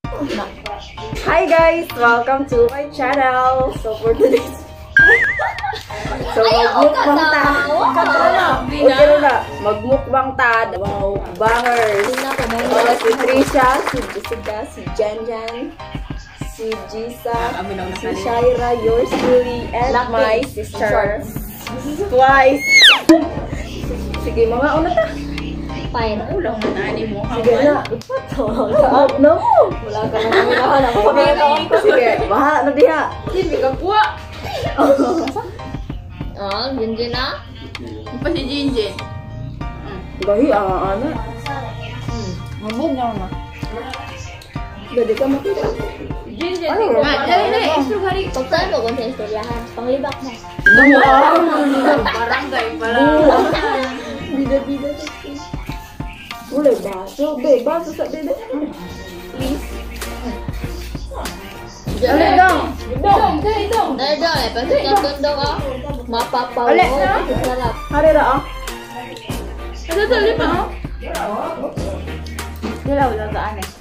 Hi guys, welcome to my channel. So for today's magmukbang ta. Magmukbang ta. Wow, bangers. Si Trisha, si Jessica, si Janjan, si Jisa, si Shaira, yours truly, and my sister. Twice. Sige, mga una ta. Fine. Ulang na ni mo. Sige na. No. Wala ka nang minahan. Sige, bahala na diha. Hindi ka kuha. Jinjin na. Pa si Jinjin. Gahi ang ana. Mabog na. Dali ka makita. Jinjin. Dali, extra hari. Pagkaan mo kung sa istoryahan. Panglibak mo. Barangay pala. Bida-bida. Boleh baso, baso sa beda. Please. Dali dong. Dahil dong eh. Pagkat katondo ka. Mapapaw mo. Sarap. Hari ra ah. Ada tali pa. Dilaw lang gaan eh.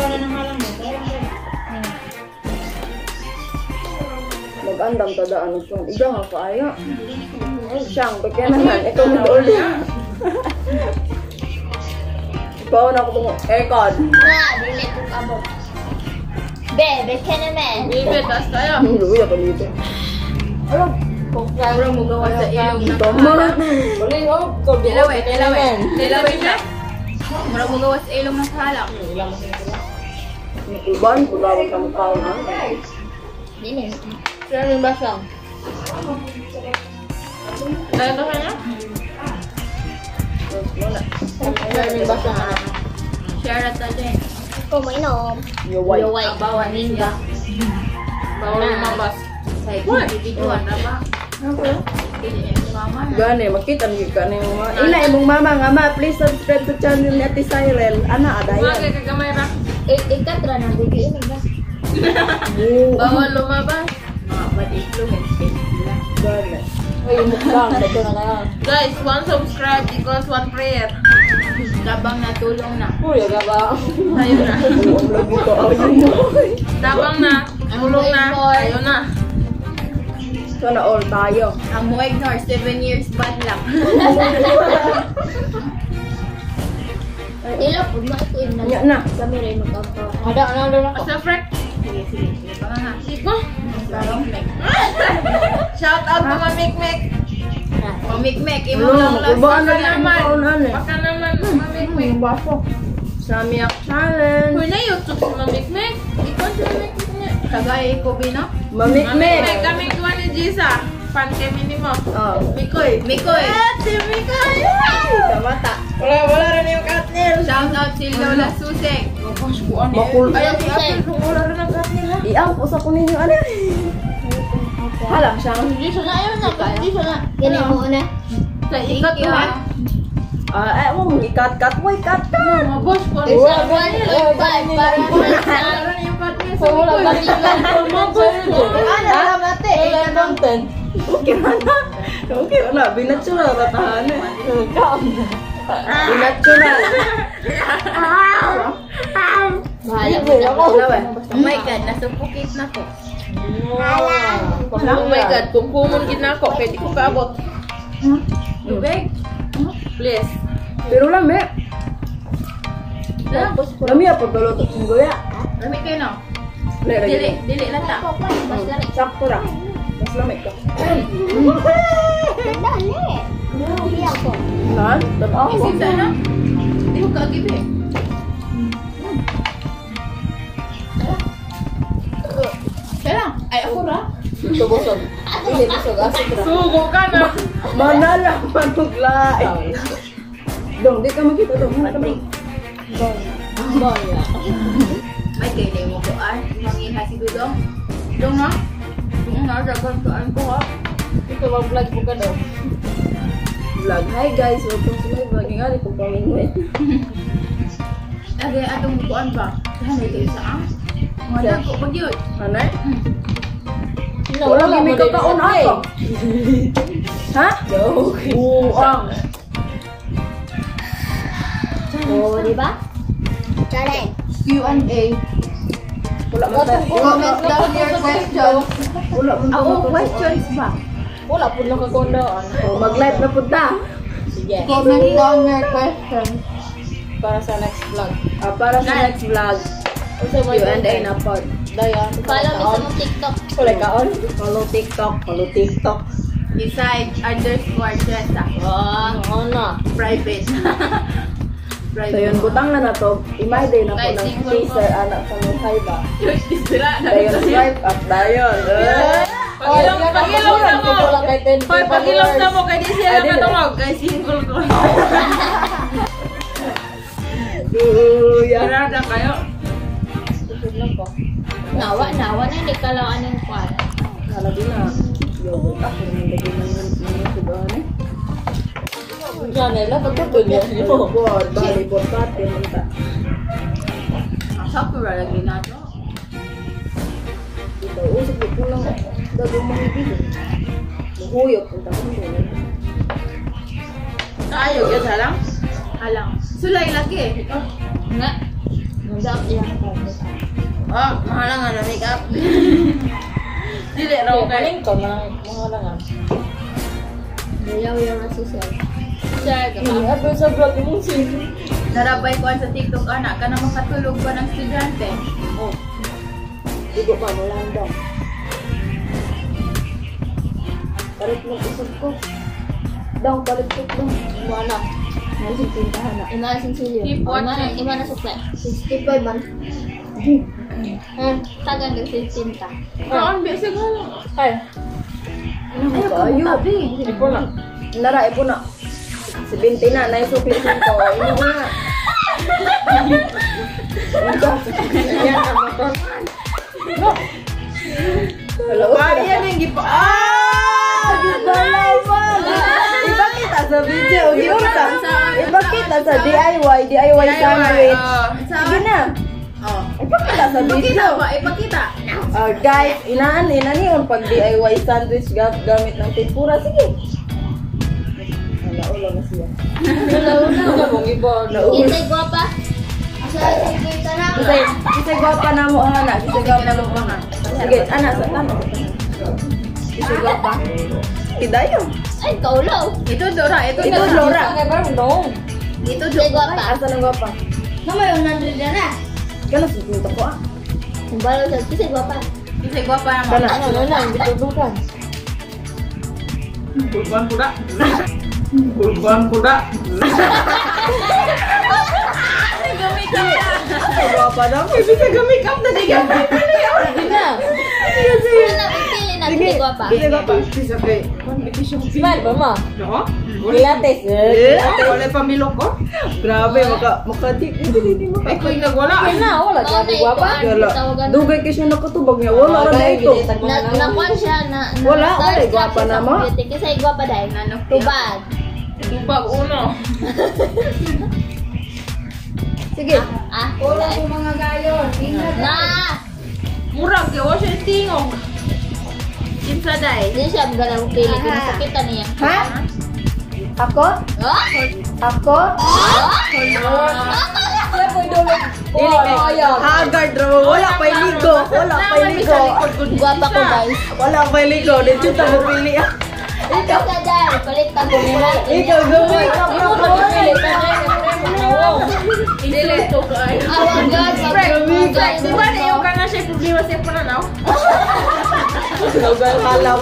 Mag-andam tadaan ko. Iga nga kaya. Siyang, pagkanaman. Ito mo doon. Bawa na ako itong aircon. Dili ko kabog. Be, ka naman. Bibi, tas tayo. Luya ka dito. Mura mo gawa sa ilong na Tama. Dilaway siya. Mura mo gawa sa ilong ng halak. Iban, pagawag ka mukha na. Dili. Saan yung basang? Tayo ka na? Saan yung basang? Share at tayo. Kung mainom. Yoway. Bawal ninja. Bawal lumabas. What? Bibiguan na ba? Mama na. Gani, makita niyo ka na yung mga. Ina, imong mama nga ma, please subscribe to channel ni Ate Cyril. Ana, Mga adayan. kagamay ra. Ikatra na. Bigiin ba? Bawal lumabas. Mga patiklong and space nila. Gani. Ay, mukbang, dito na kaya. Guys, 1 subscribe equals 1 prayer. Tabang na tulong na. Uy, aga ba? Ayun na. Ang lagi ko, ayun mo. Tabang na. Tulong na. Ayun na. Sana all tayo. Ang mo ignore 7 years bad luck. Ila po, maikuin na. Nya na. Kami rin magkampaw. Basta frek. Sige, sige. Sige pa nga. Sige po. Shout out mga Mikmek. Mikmek, imo lang last. Ibaan na Baka yan, naman. mukaunan eh. Baka naman mga Mikmek. Baso. Samiyak challenge. Kung na YouTube si Mamikmek. Ikaw si Mamikmek. Kagaya ko bino. Mamikmek. Kami kuha ni Jisa. Fan kami ni mo. Oh. Mikoy. Mikoy. Si Mikoy. Kamata. Wala rin yung Katnil. Shout out si Lola Suseng. Makul. Ayaw si Apple kung wala rin ang Katnil ha. Iang, usa ko ninyo ano. Halang siyang. Hindi siya na. Ayaw na. Hindi siya na. Ganyan mo na. Sa ikat mo ha. Mo mong ikat-kat. Uy, kat-kat. Mga boss ko. Para yung Katnil sa Mikoy. Okay na. Okay na. Binatural. Ratahan eh. Binatural. Bahala mo na. Oh my God, nasupukit na ko. Oh my God, kung kumungkit na ako, pwede ko kaabot. Tubig? Please. Pero lami. Lami apa dulu untuk sungguh ya. Lamig kayo na. Dili. Dili lang ta. Mas lari. Sakto ra. Mas lami ka. Dali. Hindi ako. Nan, tanaw. Isip sana. Hindi ko kaagib eh. Kaya ay ako ra. Ito busog. Dili busog asik ra. Sugo ka na. Manala manuglae. Dong, di ka makita dong. May kayo mo ko ay. Mangin ha si Dudong. Dong na. Kung naragan ko ang ko ha. Ito mag-vlog po ka daw. Vlog. Hi guys, welcome to my vlog. Yung ari kong pamingwit. Lagi atong bukuan ba? Saan ito isa ang? Mga ko pag yun. Anay? Wala lagi may kakaon ako. Ha? Joke. Buang. Oh, di ba? Challenge. Q&A. Wala mo tayo. Comment down your question. Wala mo Ako, questions ba? Wala po lang kakondaan. Mag-live na punta. Sige. Comment down your question. Para sa next vlog. Para sa next vlog. Usay mo Q&A na pod. Dayan. Follow me sa mong TikTok. Kulay kaon. Follow TikTok. Follow TikTok. Decide _Jessa. Oo na. Private. So yun, butang na to. Imay day na po Guys, ng single teaser ko. anak sa Mutay ba? Sila na. Dayon swipe up, dayon. Pag-ilong na mo. Hoy, pag-ilong na mo. Kaya di siya Adi, matungog. Kaya single ko. Duya. Karada kayo. Nawa na hindi ka lang anong kwan. Nalagi na. Yogurt ako. Nalagi na yung sugahan eh. Janela, pagkatun niya. Board, volleyball, pati, manta. Sakura lagi na to. Dito, usap ko lang. Gagawin mo ni Bido. Muhuyok, punta ko doon. Tayo, yan halang. Halang. Sulay lagi. Nga. Nagdap ilang ko. Oh, mahalang nga na make-up. Dili raw Okay, kayo. kaling ko na mga langan. Yaw yung nasisel. Ano sa vlog mo si? Narabay ko sa TikTok anak ka na makatulog pa ng estudyante. Oh. Digo pa mo lang daw. Palit mo usap ko. Dong, palit ko dong. Mana? Nalisip tintahan na. Ima sinsilyo. Keep watching. Ima na supply. 65 man. Tagang ng 15 ta. Kaon, besa ka lang. Ay, Ano mo kayo? ipo na. Nara, ipo na. 70 na, naisukli ko. Ino ko na. Yan ang motor. Hello? Yan yung gipo. Iba kita sa video. Iba kita sa DIY. DIY sandwich. Sige na. Oh. Iba kita sa Ipakita video. ba? Ipakita. Guys, inaan yun pag DIY sandwich gamit ng tempura. Sige. Naulo na siya. Ano mong iba? Intay gwapa. Asa intay ka na. Kisay gwapa na mo, anak. Kisay gwapa na mo, anak. Sige, anak, sa tanong. Kisay gwapa. Kidayo. Ay, kaulaw. Ito Dora, ito Ito, Dora. Dora. No. Ito Intay Dora. gwapa. Asa ng gwapa? Mama yung nandun dyan na. Kala, susunta ko ah. Kung balo sa kasi gwapa. Kasi gwapa naman. Kana. Ano na, hindi tutukan. Bulban kuda. Bulban kuda. Gamikap na. Gwapa daw. Bisa gamikap na di gamit. Hindi na. Ano na, pili na intay gwapa. Kisay gwapa. Bisa kay competition. Smile ba ma? No? Pilates. Wala pamilok ko. Grabe, makadi. Hindi mo. Ay, ko yung nagwala. Ay na, wala. Grabe guwapa. Wala. Dugay kasi nakatubag niya. Wala na ito. Nakuan siya na. Wala, wala, gwapa na mo. Kasi gwapa dahil. Nanok Tubad. Tubag uno. Sige. Wala ko mga gayon. na. Murag kay wa siya tingog. Kinsa day? Hindi siya magalang pili. Kinasakitan niya. Ha? Ako? Oh? Ako? Wala po idulog. Dili kay Haggard raw. Wala pa ligo. Wala pa ligo. Gwapa ko guys. Wala pa ligo. Dito ta mo pili. Ikaw ka dahil. Palit ka ko nila. Ikaw gawin. Ikaw pa pili. Dili to kay. Awang guys. Di ba na yung kana siya problema siya pa na Gawin halap.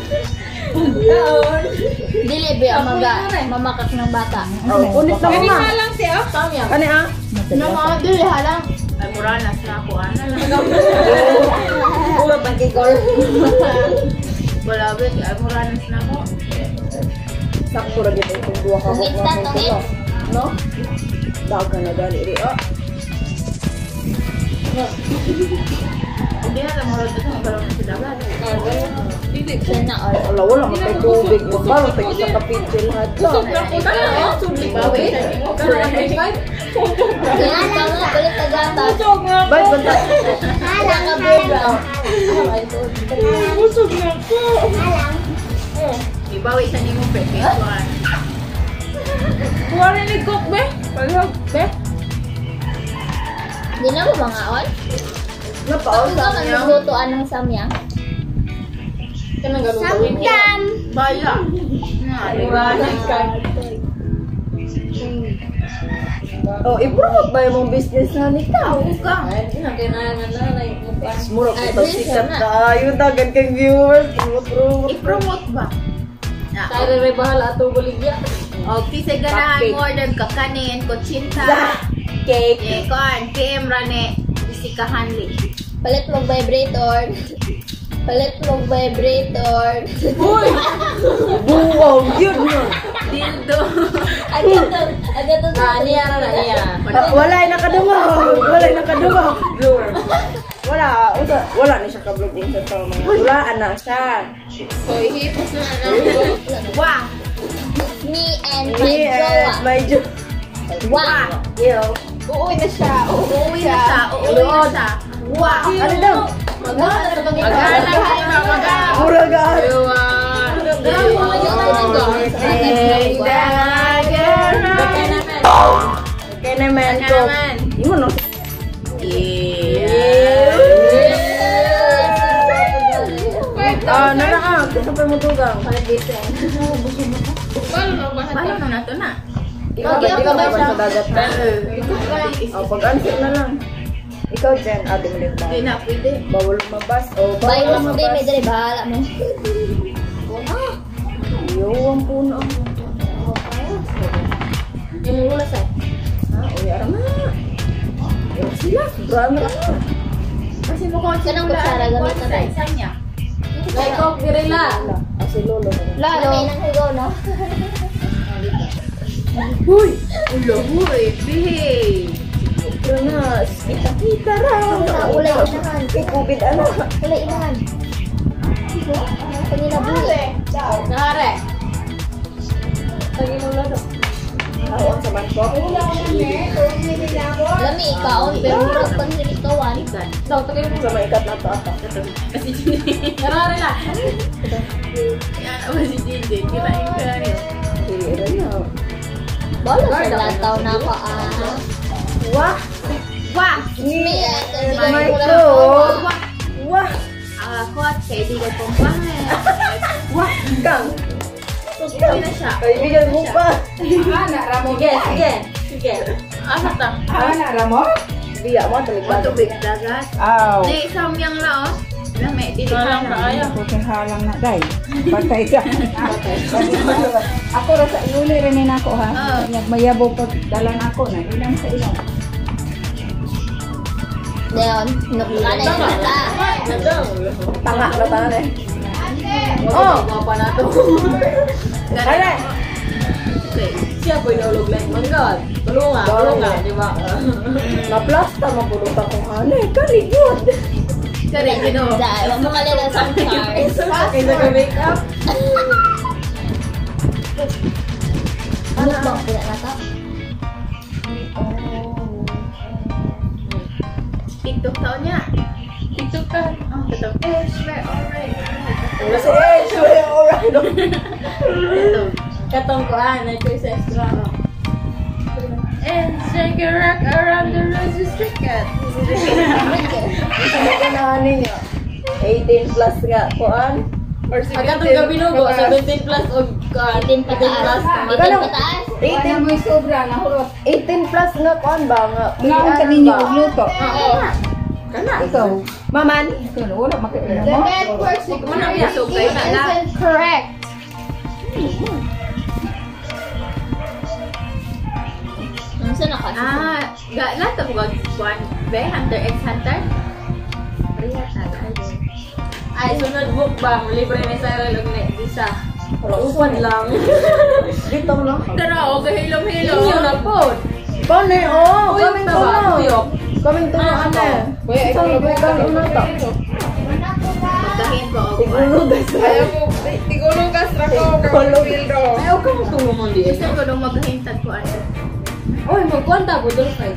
Dili ba mamakak ng bata. Punit na mo ma. lang siya. Kani ah? Dili halang. Ay muranas na ako ana lang. Puro pagkikol. Wala ba ay muranas na ako. Sakto ra gito itong duha ka Tungit na, tungit. No? Daw ka na dali ri. Hindi na murag ito magkaroon na sila ba. Siya na all. Wala matay tubig. Baro tayo sa kapitsil hadto. Bawi sa mo Kaya ka nga, palit ka gata. Bye banta. Hala ka bebra. Busog na ko. Ibawi sa nimo peke. Kuwari ni Cook be. Paghag be. Di na mo mga on? Napaos Ikaw man niya. maglutoan ng samyang. Kanang ganun. Samyang. Baya. Murahan ka. Oh, i-promote ba yung business na nita? Ka. Mura ko ito sikat tayo. Dagan kang viewers. I-promote ba? Kaya rin bahala ato buligya. O, kisay ganahan mo order ka kanin, kutsinta. Cake. Kon, PM rane. Isikahan li. Palit mo vibrator. Palit mo vibrator. Uy! Buwaw! Yun yun! Dildo. Agad to sa niya na niya. Wala'y nakadungog! Wala'y nakadungog! Viewer. Wala na siya ka-vlog sa tao mga. Walaan na siya. So, ihipos na Wah! Me and my jowa. My jowa. Wow. Yo. Uuwi na siya. Uuwi na siya. Wah! Ano daw? Muragaan. Kaya naman ko. Imo no? Nara kita pa mo tugang. Paano na to na? Ikaw ba sa dagat ka? Pag-answer na lang. Ikaw dyan, ate mo din ba? Hindi na, pwede. Bawal lumabas. Bye Bawal mo din, may lumabas. dali bahala mo. Yung puno. Yung mula sa. Uy, aram na. Yung sila, sobrang na. Kasi mo kung Kanang kutsara, gamit na tayo. Isang niya. Laikok, dirila. Si Lolo. Lalo. Lamay ng higaw, no? Huy! Ulo, huy, behave. Pero na, kita-kita raw. Ulay inahan. Kay COVID, ano? Ulay inahan. Panginabuhi. Nare. Panginulado. Awan sa Bangkok. Lami, ikaon, pero murag pang sinikawan. Sa may ikat na to ako. Kasi Jinjin. Karari lang. Yan, ako si Jinjin. Kirain ka rin. Kira niya. Bala sa lataw na pa. Wah! Wah! Me and My my God! Wah! Ako at kaibigan kong bahay. Wah! Kang! Uwi na siya. Kaibigan mo pa! Sige. Asa ta? Biya mo, tulig ba? Matubig dagat. Aw, Di, samyang na oh. Lame, dili ka na. halang na day. Patay ka. Ako ra sa iluli rin nako ha. Nagmayabo pag dalan ako na ilang sa ilang. Leon, nukulan na yung mata. Tanga na tanan eh. Oh! Mapa na to. Kaya! Okay. Siya po inulog lang. Manggod. Tulungan, di ba? Na-plasta, mapulutan kong hanay. Kaligod! Kari, gino. Dahil, wag mo kalila sa cars. Kaysa ka make-up. Ano ba? Pila na to? TikTok taon niya. TikTok ka. Oh, TikTok. Eh, swear, alright. Kasi sure, alright. Ito. Katong ko na ito sa extra. And shake a rock around the rosy stricket. Hindi ka na hanay niya. 18 plus nga. Kuan? Or Agatong gabi nubo, 17 plus o 18 pataas. 18 pataas? 18 May sobra na hurot. 18 plus nga kuan ba nga? Ngaon ka ninyo og luto. Kana. Ikaw, Maman. ikaw wala makita The mo. network Sugay na lang. isn't correct. Ano sa nakas? Lahat ang mga kuan. Be, Hunter x Hunter. Riya talaga. Ay, sunod mukbang. Libre ni Sarah og ni Isa. Upan lang. Dito mo lang. Tara, o kahilom-hilom. Inyo na po. Paano eh? Oh, Uyok coming na to ba? na. Uyok. Coming to na, ane. Ito, nagbigang una to. Pagkahin ko o kuan. Siguro, guys. Tigulugas ra ko Pildo. Ayaw ka mo tumumon di. Gusto ko nung maghahintad ko ano. Oy, magkwanta budol fight.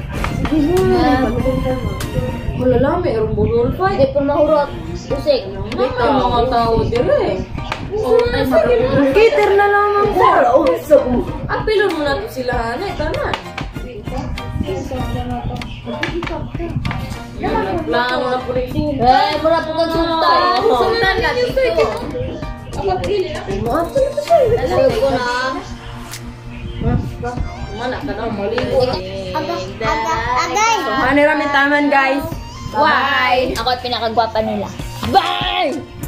Wala lang, may budol fight. Di pa mahurot. Usik. May mga tao dire. Ay, mag- Cater na naman ko. Oh, so. Apilon mo na to sila, hanay, tanan. Lang na po rin sing. Eh, mura po kang sultan. Sultan lang dito. Alam ko na. Mana ka na maligo. Agay. So, ano rami taman guys? Why? Ako ay pinakagwapa nila. Bye!